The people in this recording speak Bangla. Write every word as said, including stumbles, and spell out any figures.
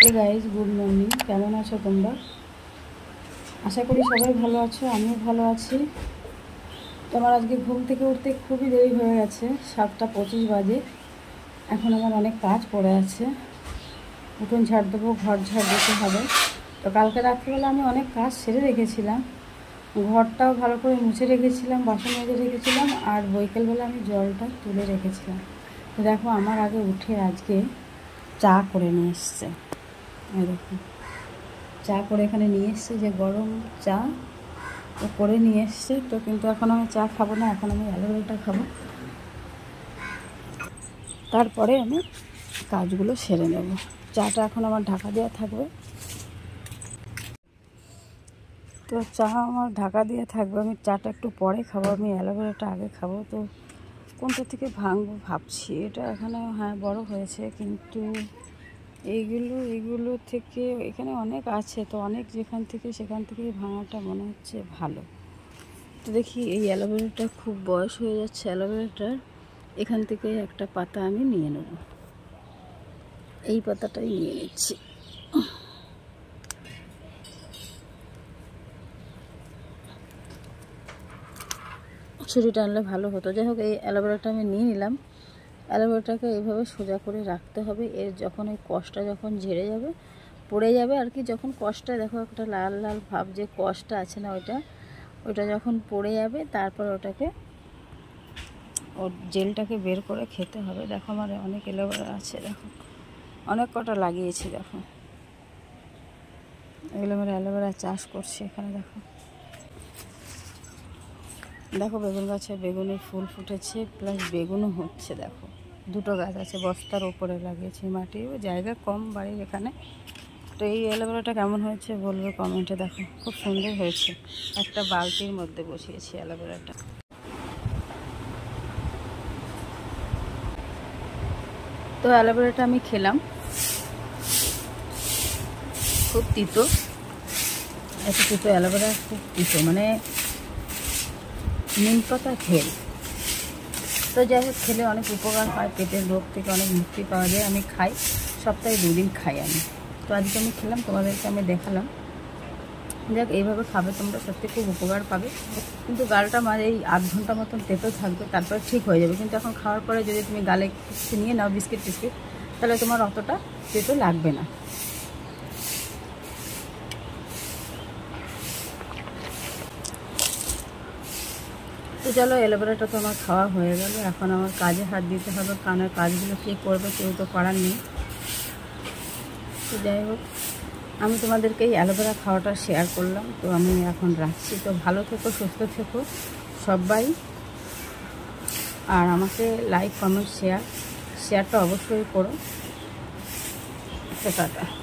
हे गाइस गुड मर्निंग केमन आछो तोमरा आशा करी सबाई भालो आछो आमिও भालो आछि। तोमार आज के घुम थेके उठते खूबই देरी हो गेছে सातटा पचिश बाजे এখন আমার অনেক কাজ পড়ে আছে উঠোন ঝাড় দেবো ঘর ঝাড় দিতে হবে। তো কালকে রাত্রিবেলা আমি অনেক কাজ সেরে রেখেছিলাম ঘরটাও ভালো করে মুছে রেখেছিলাম বাসন মেজে রেখেছিলাম আর বৈকালবেলা আমি জলটা তুলে রেখেছিলাম। তো দেখো আমার আগে উঠে আজকে চা করে নিয়ে এসছে এই দেখো চা করে এখানে নিয়ে এসছে যে গরম চা ও করে নিয়ে এসছে। তো কিন্তু এখন আমি চা খাবো না এখন আমি অ্যালোভেরাটা খাবো তারপরে আমি কাজগুলো সেরে নেব। চাটা এখন আমার ঢাকা দেওয়া থাকবে তো চা আমার ঢাকা দিয়ে থাকবে আমি চাটা একটু পরে খাবো আমি অ্যালোভেরাটা আগে খাবো। তো কোনটা থেকে ভাঙবো ভাবছি এটা এখানে হ্যাঁ বড় হয়েছে কিন্তু এইগুলো এইগুলো থেকে এখানে অনেক আছে তো অনেক যেখান থেকে সেখান থেকে ভাঙাটা মনে হচ্ছে ভালো। তো দেখি এই অ্যালোভেরাটা খুব বয়স হয়ে যাচ্ছে অ্যালোভেরাটার এখান থেকে একটা পাতা আমি নিয়ে নেব এই পাতাটাই নিয়ে নিচ্ছি। ছুরি টানলে ভালো হতো যাই হোক এই অ্যালোভেরাটা আমি নিয়ে নিলাম। অ্যালোভেরাটাকে এইভাবে সোজা করে রাখতে হবে এর যখন এই কষটা যখন ঝেড়ে যাবে পড়ে যাবে আর কি যখন কষটা দেখো একটা লাল লাল ভাব যে কষটা আছে না ওইটা ওইটা যখন পড়ে যাবে তারপর ওটাকে ওর জেলটাকে বের করে খেতে হবে। দেখো আমার অনেক অ্যালোভেরা আছে দেখো অনেক কটা লাগিয়েছি দেখো এগুলো আমার অ্যালোভেরা চাষ করছি এখানে দেখো দেখো বেগুন গাছে বেগুনের ফুল ফুটেছে প্লাস বেগুনও হচ্ছে দেখো দুটো গাছ আছে বস্তার ওপরে লাগিয়েছি মাটিও জায়গা কম বাড়ির এখানে। তো এই অ্যালোভেরাটা কেমন হয়েছে বলবে কমেন্টে দেখো খুব সুন্দর হয়েছে একটা বালতির মধ্যে বসিয়েছি অ্যালোভেরাটা। তো অ্যালোভেরাটা আমি খেলাম খুব তিতো এত তিতো অ্যালোভেরা খুব তিতো মানে নিম পাতা খেল তো যাই হোক খেলে অনেক উপকার হয় পেটের রোগ থেকে অনেক মুক্তি পাওয়া যায় আমি খাই সপ্তাহে দুদিন খাই আমি। তো আজকে আমি খেলাম তোমাদেরকে আমি দেখালাম যাক এইভাবে খাবে তোমরা সত্যি খুব উপকার পাবে কিন্তু গালটা মাঝে এই আধ ঘন্টা মতন তেতো থাকবে তারপরে ঠিক হয়ে যাবে কিন্তু এখন খাওয়ার পরে যদি তুমি গালে কিছু নিয়ে নাও বিস্কিট টিস্কিট তাহলে তোমার অতটা তেতো লাগবে না। তো চলো অ্যালোভেরাটা তো আমার খাওয়া হয়ে গেল এখন আমার কাজে হাত দিতে হবে কানের কাজগুলো কে করবে কেউ তো করার নেই। তো যাই হোক আমি তোমাদেরকে এই অ্যালোভেরা খাওয়াটা শেয়ার করলাম তো আমি এখন রাখছি। তো ভালো থেকো সুস্থ থেকো সবাই আর আমাকে লাইক কমেন্ট শেয়ার শেয়ারটা অবশ্যই করো। টাটা।